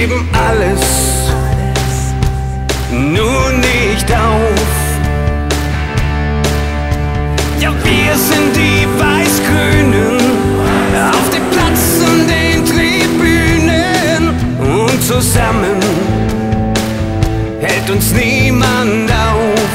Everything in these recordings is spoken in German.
geben alles, nur nicht auf. Ja, wir sind die Weiß-Grünen auf dem Platz und den Tribünen, und zusammen hält uns niemand auf.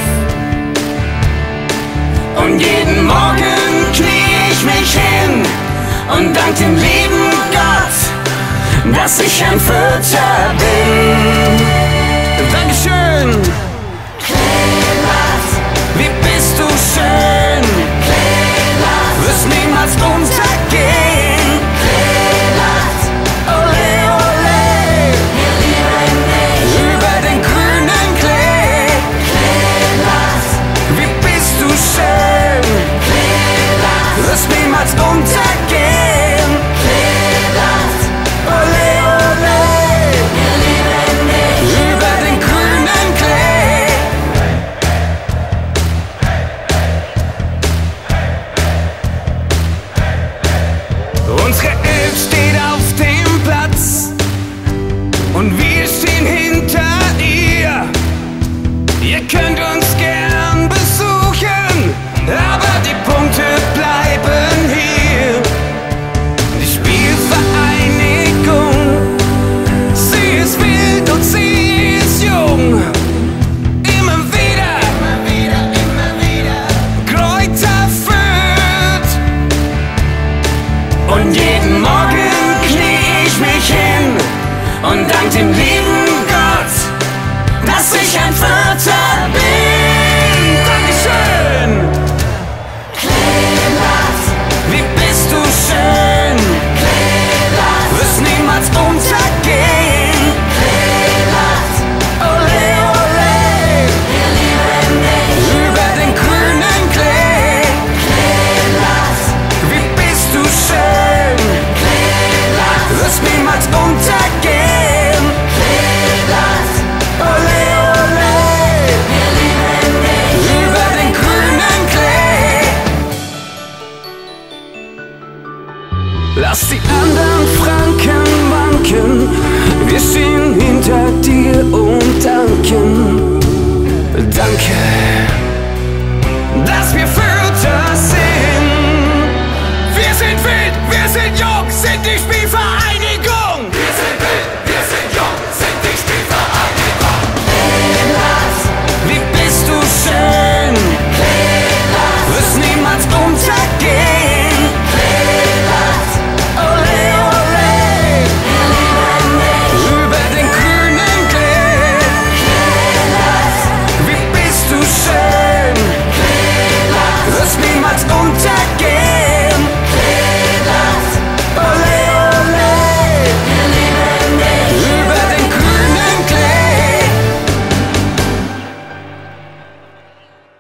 Und jeden Morgen knie ich mich hin und dank dem lieben Gott, dass ich ein Fürther bin. Dankeschön! Kleeblatt, wie bist du schön! Kleeblatt, wirst niemals untergehen! Kleeblatt, ole ole, wir lieben dich über den grünen Klee! Kleeblatt, wie bist du schön! Kleeblatt, wirst niemals untergehen! Kleeblatt, ole ole, wir lieben dich über den grünen Klee! Unsere Elf steht auf dem Platz und wir stehen hinter ihr. Ihr könnt uns gern besuchen, aber die Punkte bleiben hier. Die Spielvereinigung, sie ist wild und sie ist jung. Immer wieder, Kräuter Fürth. Und jeden Morgen knie ich mich hin und dank dem lieben Gott, dass ich ein Fürther bin. Dankeschön! Kleeblatt, wie bist du schön! Kleeblatt, wirst niemals untergehen! Kleeblatt, ole ole, wir lieben dich über den grünen Klee! Kleeblatt, wie bist du schön! Kleeblatt, wirst niemals untergehen! Kleeblatt, ole ole, wir lieben dich über den grünen Klee! Lass die anderen Franken wanken, wir stehen hinter dir und danken. Danke.